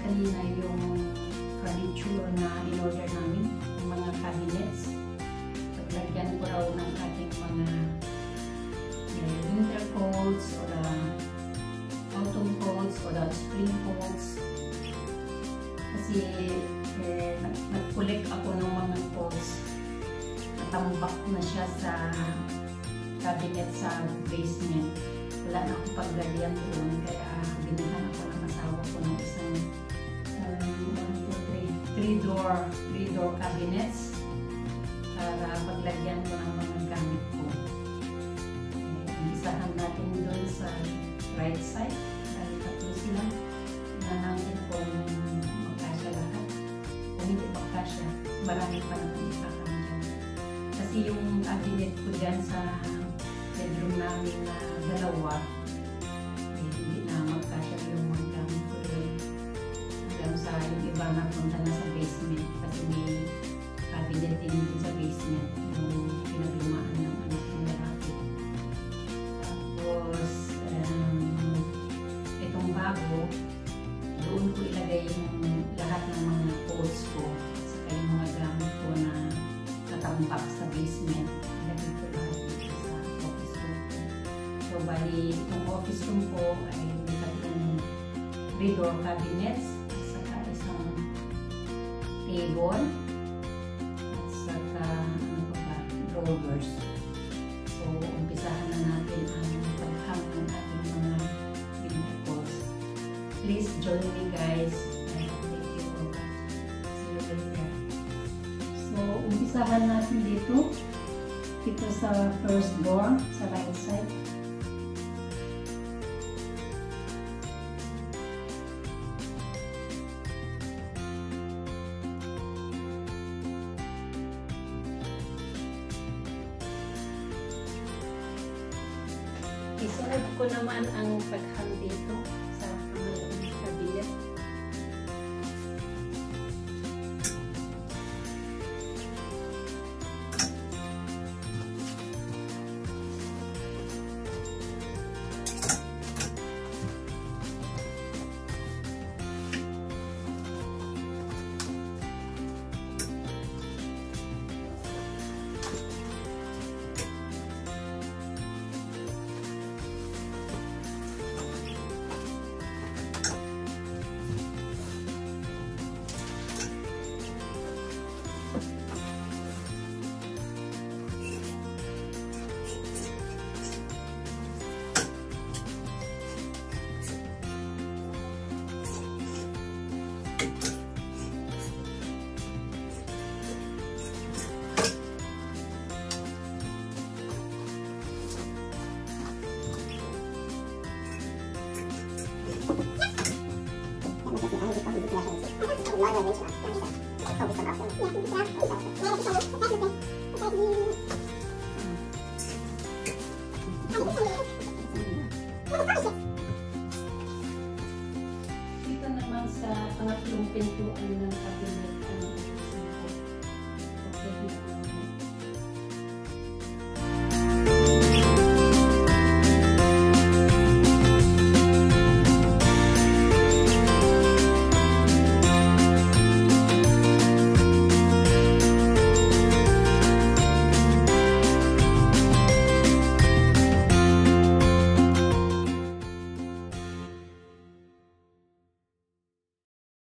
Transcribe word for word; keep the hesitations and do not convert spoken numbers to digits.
kanina yung furniture na in-order namin, yung mga cabinets. Paglagyan ko raw ng ating mga eh, winter coats o autumn coats o spring coats. Kasi eh, nag-collect ako ng mga coats. Natambak na siya sa cabinet sa basement. Wala na akong paglagyan doon, kaya binihan ako ng asawa ko ng isang three door three door cabinets para paglagyan ko ng mga gamit ko. Eh, isahan natin doon sa right side dahil tatlo sila. Nanangin kung magkasya lahat. Kung hindi magkasya, marami pa naman ipakang dyan. Kasi yung cabinet ko dyan sa bedroom namin na dalawa, eh, hindi na magkasya yung mga gamit ko doon. Hanggang sa yung iba napunta na sa basement kasi may cabinet din dito sa basement yung pinaglumaan ng anak ng lalaki. Tapos um, itong bago, doon ko ilagay yung lahat ng mga coats ko saka yung mga gamit ko na natambak sa basement. Ilagay ko lahat dito sa office room ko. So bali, itong office room ko ay may tatlong three door cabinets saka isang table at saka ano ba, drawers. So umpisahan na natin ang paghang ng ating mga winter coats. Please join me guys. Thank you for watching. See you later. So umpisahan natin dito dito sa first door sa right side. Isunod ko naman ang paghang dito sa pangalawang cabinet. Dito naman sa pangatlong pintuan ng cabinet ang okay.